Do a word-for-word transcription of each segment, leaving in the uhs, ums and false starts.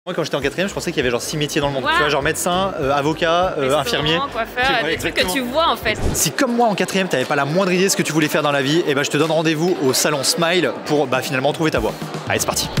Moi quand j'étais en quatrième, je pensais qu'il y avait genre six métiers dans le monde. Voilà. Tu vois, genre médecin, euh, avocat, euh, infirmier. Coiffeur, des trucs que tu vois en fait. Si comme moi en quatrième, t'avais pas la moindre idée de ce que tu voulais faire dans la vie, et ben je te donne rendez-vous au salon Smile pour bah, finalement trouver ta voie. Allez, c'est parti.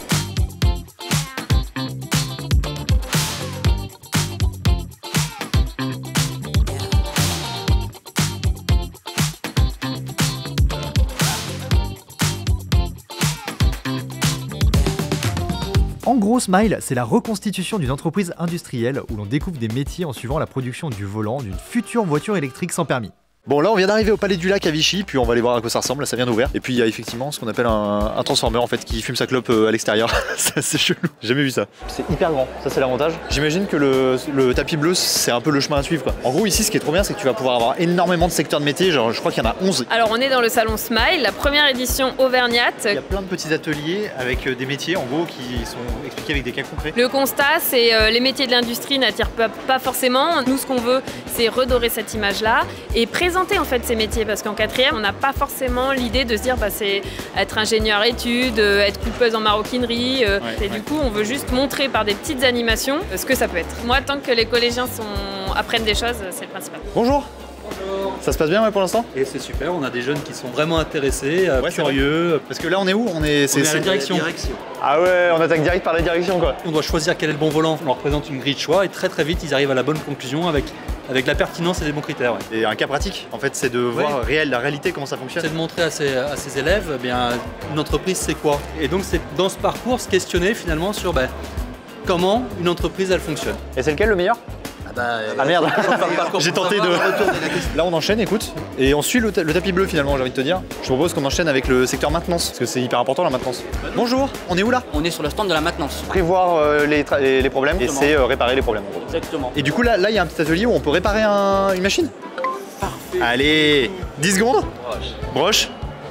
En gros, Smile, c'est la reconstitution d'une entreprise industrielle où l'on découvre des métiers en suivant la production du volant d'une future voiture électrique sans permis. Bon, là on vient d'arriver au Palais du Lac à Vichy, puis on va aller voir à quoi ça ressemble, là ça vient d'ouvrir. Et puis il y a effectivement ce qu'on appelle un, un transformer en fait qui fume sa clope à l'extérieur. C'est assez chelou, j'ai jamais vu ça. C'est hyper grand, ça c'est l'avantage. J'imagine que le, le tapis bleu c'est un peu le chemin à suivre quoi. En gros ici ce qui est trop bien c'est que tu vas pouvoir avoir énormément de secteurs de métiers, genre je crois qu'il y en a onze. Alors on est dans le salon Smile, la première édition auvergnate. Il y a plein de petits ateliers avec des métiers en gros qui sont expliqués avec des cas concrets. Le constat c'est euh, les métiers de l'industrie n'attirent pas, pas forcément. Nous ce qu'on veut c'est redorer cette image là et présenter en fait ces métiers. Parce qu'en quatrième, on n'a pas forcément l'idée de se dire bah, c'est être ingénieur études, être coupeuse en maroquinerie. Euh, ouais, et ouais. du coup, on veut juste montrer par des petites animations ce que ça peut être. Moi, tant que les collégiens sont... apprennent des choses, c'est le principal. Bonjour. Bonjour. Ça se passe bien ouais, pour l'instant? Et c'est super, on a des jeunes qui sont vraiment intéressés, euh, ouais, curieux. Parce que là, on est où? On est, on est à la direction. Ah ouais, on attaque direct par la direction quoi. On doit choisir quel est le bon volant. On leur présente une grille de choix et très très vite, ils arrivent à la bonne conclusion avec, avec la pertinence et les bons critères. Ouais. Et un cas pratique, en fait, c'est de ouais. voir réel, la réalité, comment ça fonctionne. C'est de montrer à ses, à ses élèves eh bien, une entreprise c'est quoi. Et donc c'est dans ce parcours se questionner finalement sur ben, comment une entreprise elle fonctionne. Et c'est lequel le meilleur? Bah, ah merde, euh, j'ai tenté de... Là on enchaîne, écoute, et on suit le, ta le tapis bleu finalement, j'ai envie de te dire. Je propose qu'on enchaîne avec le secteur maintenance, parce que c'est hyper important la maintenance. Bonjour, on est où là? On est sur le stand de la maintenance. Prévoir euh, les, les, les problèmes, et c'est euh, réparer les problèmes en gros. Exactement. Et du coup là, là il y a un petit atelier où on peut réparer un, une machine. Parfait. Allez, dix secondes. Broche. Broche.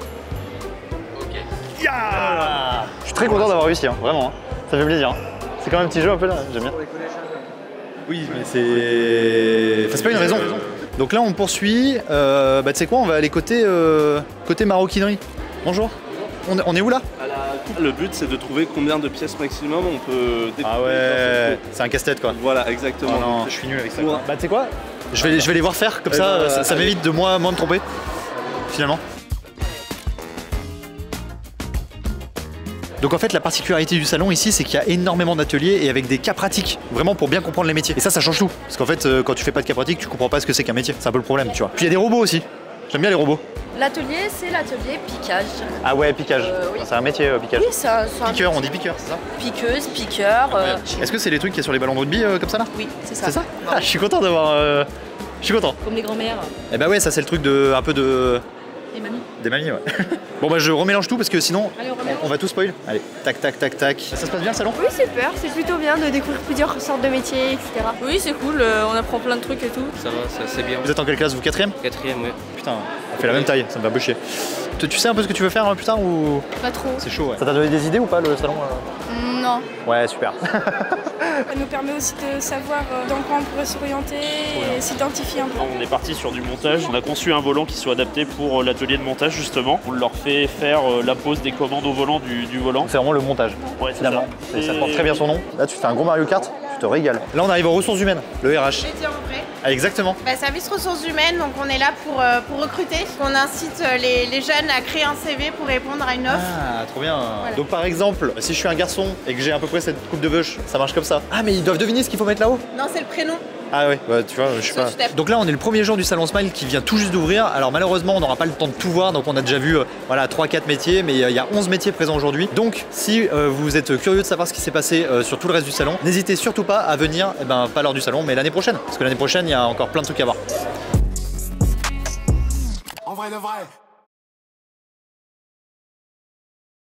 Ok. Yeah. Je suis très content d'avoir réussi, hein, vraiment, hein. Ça fait plaisir. Hein. C'est quand même un petit jeu un peu là, j'aime bien. Oui, mais c'est... Enfin, c'est pas une raison. Donc là, on poursuit. Euh, bah, tu sais quoi, on va aller côté, euh, côté maroquinerie. Bonjour. On, on est où là? Le but, c'est de trouver combien de pièces maximum on peut découper. Ah ouais, c'est un casse-tête quoi. Voilà, exactement. Oh non, je suis nul avec ça. Ouais. Bah, tu sais quoi, je vais, je vais les voir faire, comme Et ça, bah, ça, ça m'évite de moi, moi me tromper, finalement. Donc en fait la particularité du salon ici c'est qu'il y a énormément d'ateliers et avec des cas pratiques, vraiment pour bien comprendre les métiers. Et ça ça change tout, parce qu'en fait euh, quand tu fais pas de cas pratique tu comprends pas ce que c'est qu'un métier, c'est un peu le problème tu vois. Puis il y a des robots aussi, j'aime bien les robots. L'atelier c'est l'atelier piquage. Ah ouais piquage, Euh, oui. c'est un métier euh, piquage. Oui c'est un, un Piqueur, métier. on dit piqueur c'est ça? Piqueuse, piqueur. euh, Est-ce que c'est les trucs qu'il y a sur les ballons de rugby euh, comme ça là? Oui c'est ça. C'est ça? Ah je suis content d'avoir... Euh... Je suis content. Comme les grands-mères. Et bah ouais ça c'est le truc de... un peu de... Et mamie. Des mamies ouais. Bon bah je remélange tout parce que sinon Allez, on remélange. on va tout spoil. Allez, tac tac tac tac. Ça se passe bien le salon? Oui, super, c'est plutôt bien de découvrir plusieurs sortes de métiers, et cetera. Oui c'est cool, euh, on apprend plein de trucs et tout. Ça va, c'est assez bien. Vous êtes en quelle classe vous? Quatrième? Quatrième, ouais. Putain, on fait la même taille, ça me va boucher. Tu, tu sais un peu ce que tu veux faire hein, plus tard ou... Pas trop. C'est chaud ouais. Ça t'a donné des idées ou pas le salon euh... Non. Ouais super. Ça nous permet aussi de savoir dans quoi on pourrait s'orienter et s'identifier un peu. On est parti sur du montage. On a conçu un volant qui soit adapté pour l'atelier de montage justement. On leur fait faire la pose des commandes au volant du, du volant. C'est vraiment le montage. Ouais, c'est finalement. ça. Et ça porte très bien son nom. Là tu fais un gros Mario Kart, tu te régales. Là on arrive aux ressources humaines, le R H. Métier en vrai. Ah, exactement. Bah, service ressources humaines, donc on est là pour, euh, pour recruter. On incite euh, les, les jeunes à créer un C V pour répondre à une offre. Ah, trop bien. Voilà. Donc par exemple, si je suis un garçon et que j'ai à peu près cette coupe de veuche, ça marche comme ça. Ah mais ils doivent deviner ce qu'il faut mettre là-haut? Non, c'est le prénom. Ah ouais, bah, tu vois, je sais Ça, pas. tu tapes. Donc là, on est le premier jour du salon Smile qui vient tout juste d'ouvrir. Alors malheureusement, on n'aura pas le temps de tout voir, donc on a déjà vu euh, voilà, trois quatre métiers, mais euh, il y a onze métiers présents aujourd'hui. Donc si euh, vous êtes curieux de savoir ce qui s'est passé euh, sur tout le reste du salon, n'hésitez surtout pas à venir, eh ben, pas lors du salon, mais l'année prochaine. Parce que l'année prochaine, il y a encore plein de trucs à voir. En vrai de vrai.